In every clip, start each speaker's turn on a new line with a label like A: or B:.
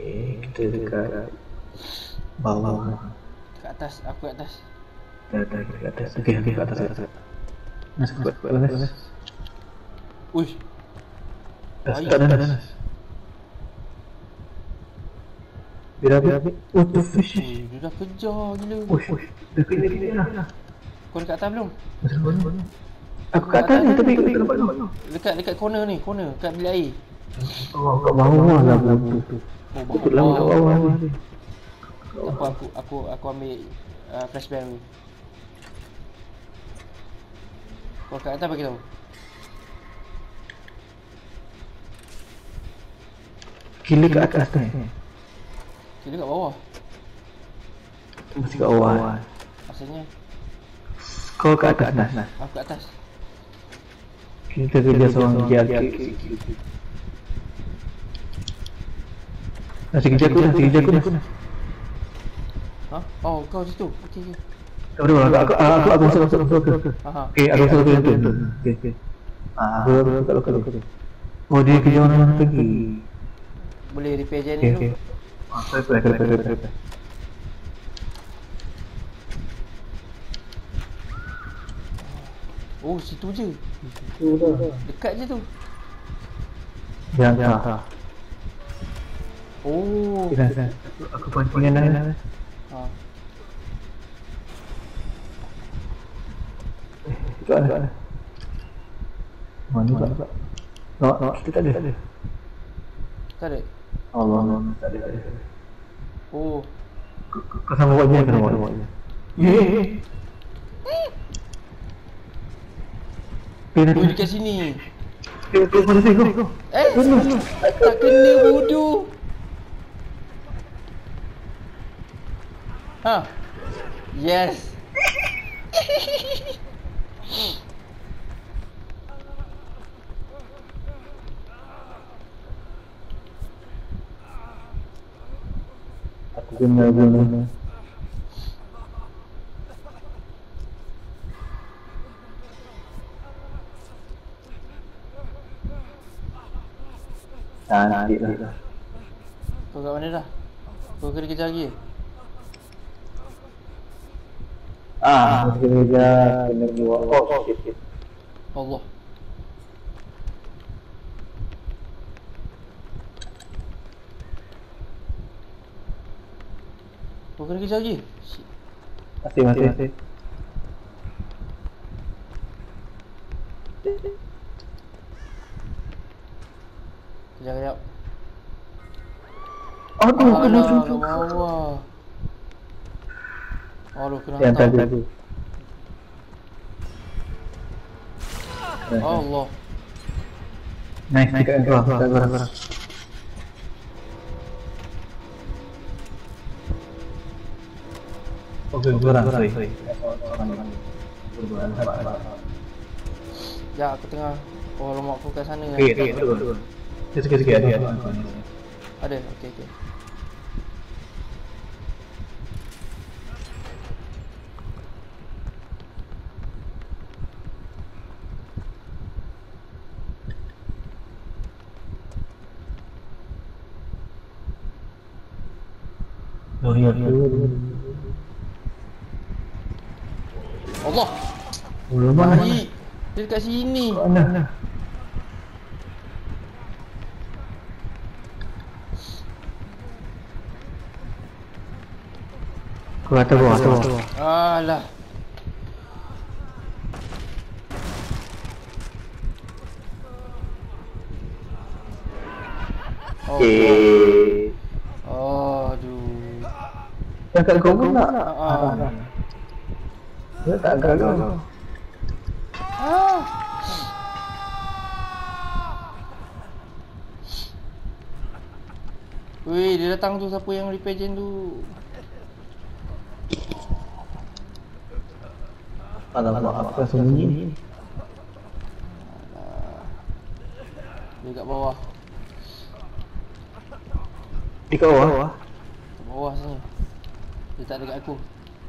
A: Kita dekat bawah.
B: Kat atas, aku kat atas.
A: Dah ke atas. Okey, ke atas. Masuk ke atas.
B: Uish.
A: Dah Nas. Bila. What the fish?
B: Dia dah kejar gila.
A: Uish. Dah kena lah.
B: Kau dekat atas belum?
A: Aku kat atas ni tapi aku tak nampak kau.
B: Dekat corner ni, kat bilik air.
A: Oh, kat bawah lah bodoh tu. Aku lama kat bawah ni.
B: Aku ambil flashbang ni. Kau kat atas bagi tahu.
A: Killer kat atas ni.
B: Kira kat bawah.
A: Masih kat bawah.
B: Maksudnya
A: Kau kat atas.
B: aku kat atas.
A: Kita kerja seorang jaga. Nasi kerja aku dah.
B: Ha? Oh, kau situ. Okey.
A: Tak apa, aku masuk. Okey, aku masuk tu. Okey. Aku lokal. Oh, dia kerja orang pergi.
B: Boleh repair je ni dulu.
A: Repair.
B: Oh, situ je. Dekat je tu.
A: Jangan.
B: Oh.
A: Aku pancingkan dah.
B: Ha.
A: Kat mana? Mana tak? No, kita tak ada.
B: Tak ada.
A: Allah, tak ada.
B: Oh.
A: Kau sama buat je.
B: Oh, dekat sini.
A: Mana sini kau?
B: Tak kena bodoh. Ha. Yes.
A: Aku kena guna. Cantik lah.
B: Kau kat mana dah? Kau kena kejar lagi?
A: Kena buat. Oh, shit.
B: Allah. Kau kena kejar lagi? Shit.
A: Masih.
B: Kejap.
A: Aduh, kena
B: ke bawah. Aduh, kena
A: yang
B: hantar.
A: tadi.
B: Allah.
A: Nice, dekat kau. Barang. Okey, barang.
B: Ya, aku tengah. Oh, lemak aku kat sana kan.
A: Betul. Sikit ada.
B: Ada, okey.
A: Oh, ya.
B: Allah.
A: Mana?
B: Baik. Dia dekat sini.
A: Mana? Kau kata bawah.
B: Alah. Oh, aduh.
A: Yang kat kau pun tak? Dia tak agak kau.
B: Weh, dia datang tu, siapa yang repair gen tu?
A: Alamak, apa sembunyi ni?
B: Dia kat bawah.
A: Di kat bawah?
B: Kat bawah sini. Dia tak dekat aku.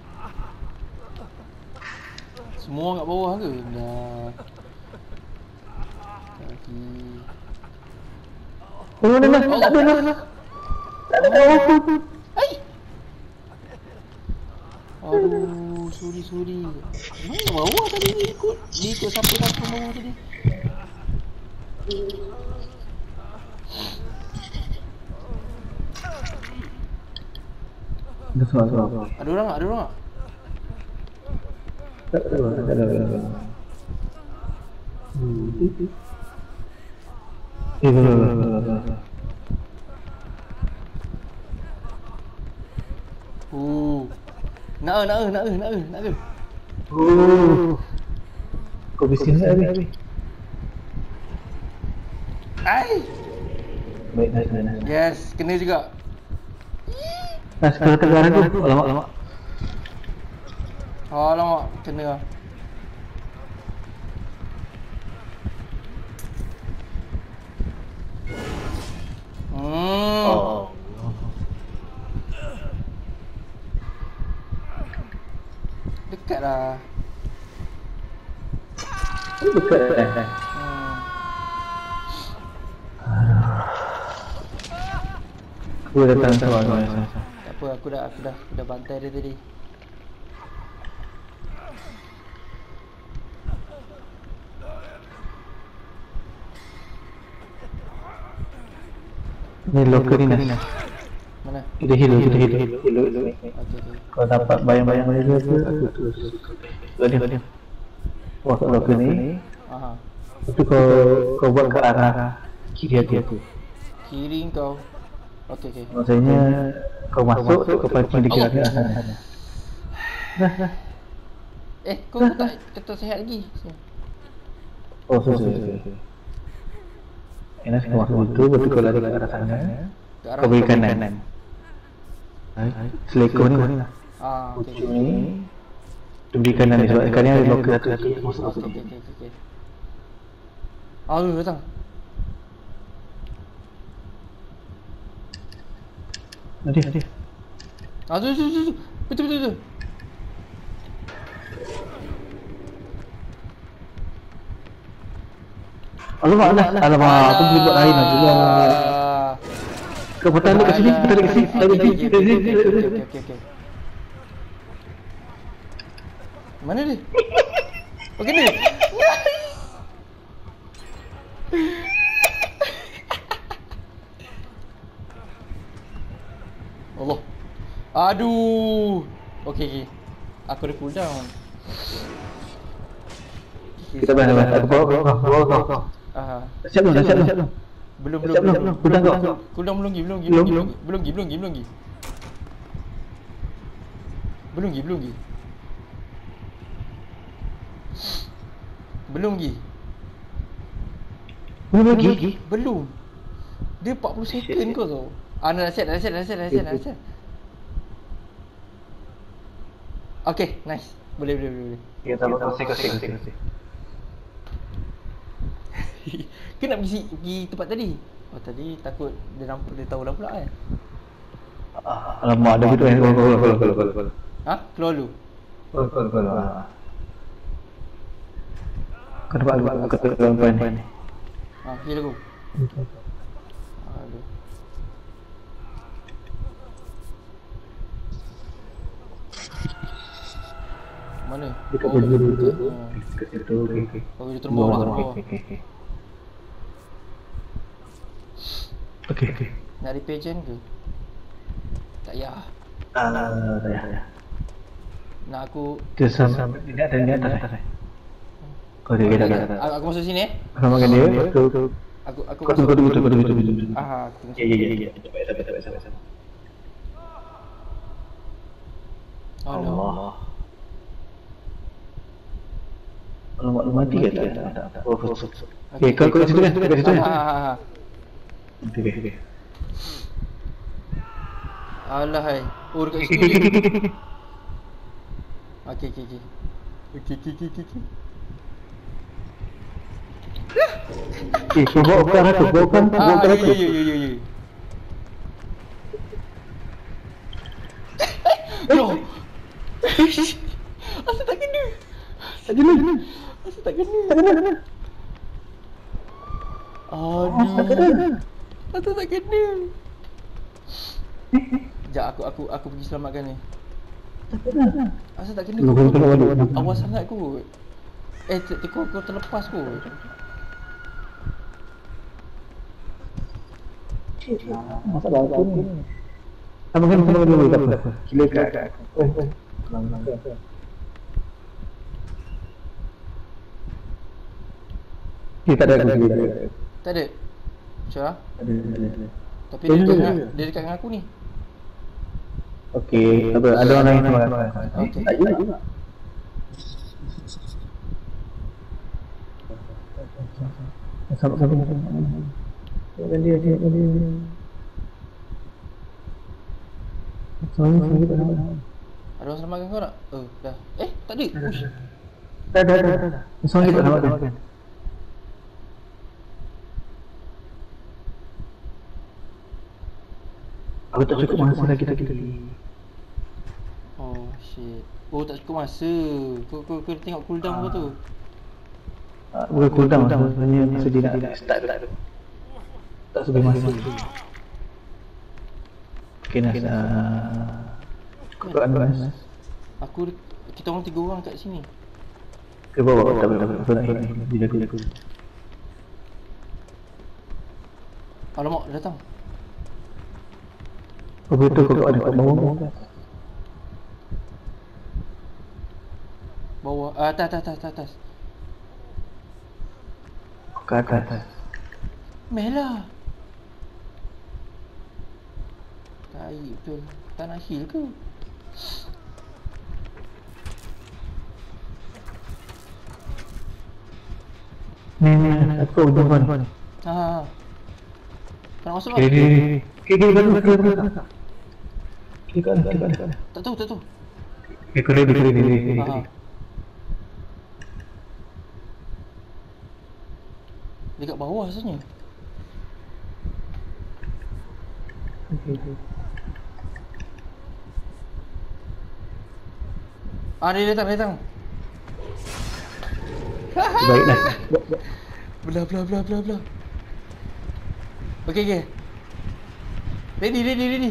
B: Semua kat bawah ke? Dah. Lagi.
A: Tak ada.
B: Hai. Aduh, suri. Mana bawah tadi ni ikut? Dia ikut siapa bawah tadi? Ada orang tak?
A: Tak ada. Nak ke? Kau bising tak habis?
B: Ai.
A: Baik.
B: Yes, kena juga.
A: Nah, sekarang tegaran tu. Alamak.
B: Alamak, kena lah. Dekat lah.
A: Dekat Aku datang sama.
B: Tak apa, aku dah bantai dia tadi.
A: Ni loker ni Nas.
B: Mana?
A: Kita heal.
B: Okey.
A: Kau dapat bayang-bayang dia ke? Aku terus. Diam. Wah, kat loker ni.
B: Aha.
A: Itu kau buat ke arah kiri aku.
B: Kiri kau. Okey.
A: Maksudnya kau masuk, kau pancing di kiri sana. Dah.
B: Kau tak kata sihat lagi.
A: Oh, sorry. Enak kau masuk itu, betul kau lari ke arah sana. Kau beri kanan. Selekor ni lah.
B: Okey.
A: Ni tu beri kanan ni sebab sekarang ni ada loker satu masuk.
B: Okey. Aduh, datang.
A: Nanti.
B: Tu. Betul.
A: Alamak, aku boleh buat lain lah juga. Kau petang kat sini.
B: Okey. Mana dia? Okey ni. Allah. Aduh. Okey. Aku ada cooldown.
A: Kita bahas. Aku bawa. Siap belum?
B: Belum.
A: Cooldown kau.
B: Cooldown belum lagi. Belum. Dia 40 second kau tau. Nak set. Okay, nice. Boleh.
A: Ya, tak apa. Kosek.
B: Kenapa pergi tempat tadi? Oh, tadi takut dia tahu dah pula kan?
A: Alamak, ada betul yang kalau.
B: Ha? Keluar dulu?
A: Kalau. Kau dapat aku keluar ni.
B: Heal aku. Aduh. Mana?
A: Dekat baju tu. Dekat situ. Okey.
B: Oh, dia terbawah.
A: Okey.
B: Nak repair gen ke? Tak payah.
A: Tak payah.
B: Nak aku...
A: Dia sampai di atas. Kau dah.
B: Aku masuk sini
A: Kau makan dia.
B: Aku
A: tunggu.
B: aku tunggu.
A: Ya. Sampai. Allah. Alamak, lu mati ke tak? Oh. Okey, kau kat situ kan? Okey.
B: Alah hai. Oh, dekat situ. Okey.
A: Kau bawa ke arah tu,
B: Ya. Loh. Asal tak kena? Asal tak kena? Aduh. Asal tak kena? Sekejap aku pergi selamatkan ni. Asal tak kena
A: Belum
B: kau
A: balik.
B: awas sangat kot. Kau terlepas kot.
A: Masalah aku ni. Apa kan dulu tak apa. Gila kat aku. Kita tak ada gila.
B: Tak ada. Sure.
A: Ada.
B: Tapi dia dekat dengan aku ni.
A: Okey, ada orang lain sama aku.
B: Okey.
A: Tak juga. Sama. Dia. Sama kita.
B: Ada orang selamatkan kau tak? Dah. Tak ada. Ush.
A: Dah. Sama kita selamatkan. Aku tak cukup masa lagi kita.
B: Oh shit. Oh tak cukup masa. Kau tengok cooldown kau tu.
A: Bukan cooldown sebenarnya masa dia nak start tu. Tak sebelum masa. Okay Nas. Cukup Nas.
B: Kita orang 3 orang kat sini.
A: Ke bawah tak boleh. Aku nak hit ni. Dia jaga.
B: Alamak, dia datang.
A: Oh betul kau ada kat bawah.
B: Bawah. Atas.
A: Ke atas.
B: Melah. Tai betul. Tak nak heal ke?
A: Ni aku ujung ni.
B: Kau nak masuk tak?
A: Kiri. Kiri.
B: Tak tahu.
A: Kiri.
B: Dekat bawah rasanya. Dia datang.
A: Baiklah.
B: Belah. Okay. Ready.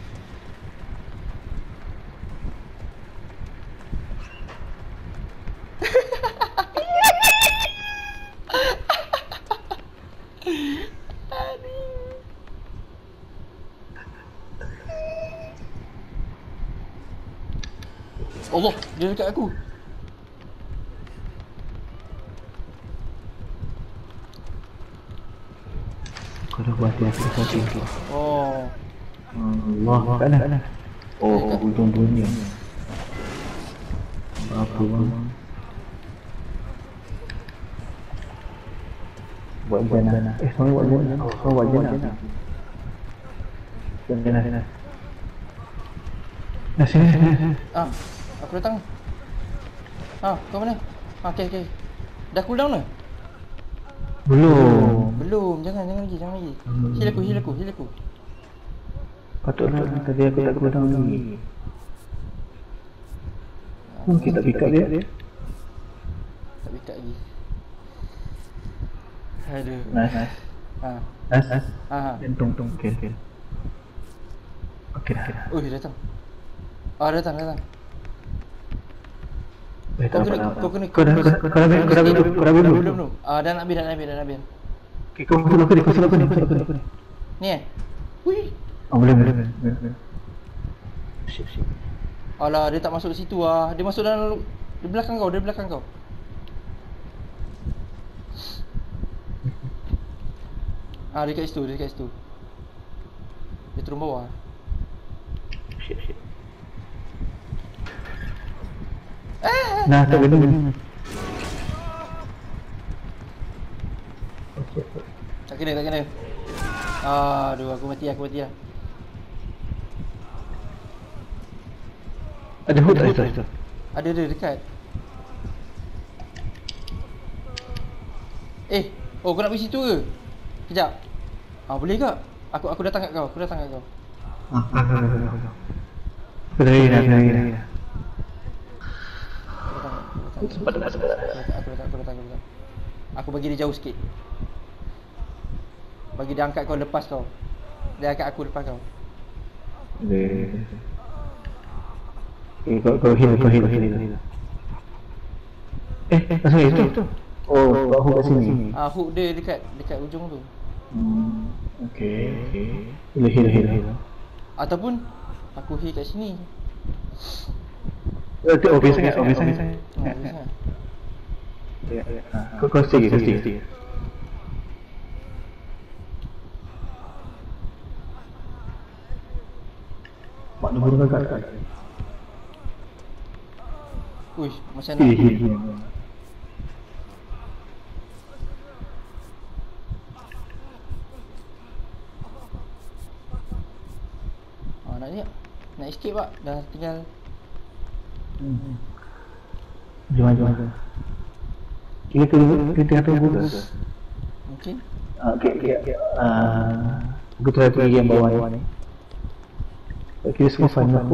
B: Allah, dia dekat aku.
A: Kau dah buat hati-hati.
B: Oh.
A: Allah, kat mana? Oh, ujung dunia. Apa bang? Buat jana. Semua buat jana. Kau buat jana. Jana. Nah, sini.
B: Aku datang. Kau mana? Okay. Dah cooldown ke?
A: Belum.
B: Jangan lagi. Heal aku.
A: Patutlah tadi aku tak cooldown lagi. Mungkin tak pick up dia.
B: Tak pick up lagi. Aduh.
A: Nice. Jantung. Okay. Okey dah.
B: Oh, dia datang. Datang. Kau kena. Kau dah belum. Dah nak habis.
A: Okay, kau suruh aku ni.
B: Ni Wih.
A: Boleh. Siap.
B: Alah, dia tak masuk ke situ ah. Dia masuk dalam di belakang kau. Dia kat situ. Dia turun bawah.
A: Siap. Nah, tak boleh.
B: Tak kena. Aduh, aku mati lah.
A: Ada hood tak itu?
B: Ada dekat. Kau nak pergi situ ke? Sekejap. Boleh ke? Aku datang kat kau.
A: Aku dari dah.
B: Aku datang. Aku bagi dia jauh sikit. Bagi dia angkat kau lepas kau. Dia angkat aku lepas kau.
A: Kau heal. Langsung itu. Oh, kau hook kat sini.
B: Hook dia dekat ujung tu.
A: Okay. Heal.
B: Ataupun aku heal kat sini.
A: Biasa. Ya. Kau stay. Mak nombor kat.
B: Uish, macam nak. Nak ni. Nak escape pak. Dah tinggal.
A: Jom. Kita akan buka.
B: Mungkin.
A: Okay. Aku try pergi yang bawah ni. Kira semua fine lah.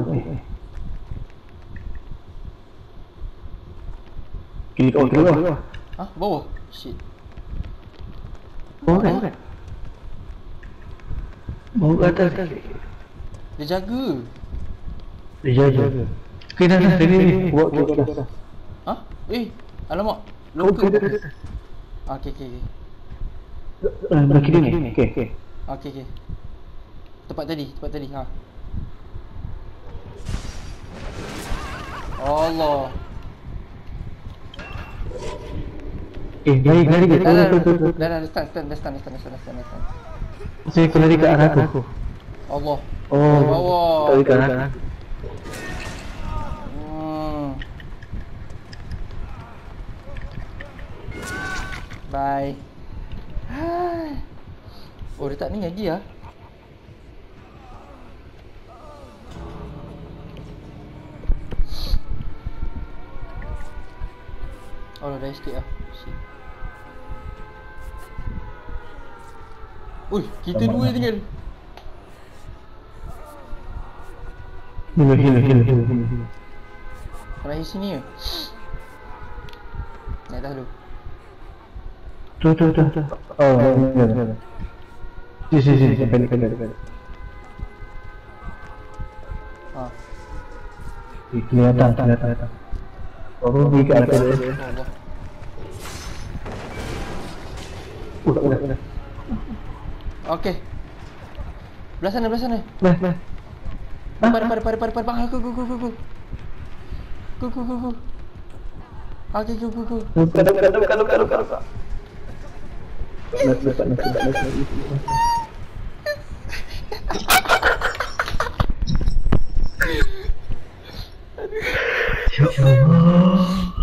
A: Kira bawah.
B: Bawah? Shit.
A: Bawah kan? Bawah ke atas?
B: Dia jaga.
A: Okay, dah. Sini. Bawa ke atas.
B: Alamak. Local. Okay.
A: Belakang dia ni?
B: Okay. Tempat tadi. Allah.
A: Lari.
B: Dah stand.
A: Saya kena lari ke arah aku.
B: Allah.
A: Oh, lari ke arah.
B: Bye. Oh, dia tak ni lagi lah. Oh, dah escape lah. Shit. Ui, kita dua tinggal.
A: Heal.
B: Terakhir sini ke? Naik dah dulu.
A: Tu. Oh, ya. Sini. Balik. Kelihatan. Oh, pergi ke arah dia.
B: Allah. Udah. Okey. Belah sana.
A: Nah.
B: Pada bang. Go. Okey, go.
A: Buka. Ya Allah.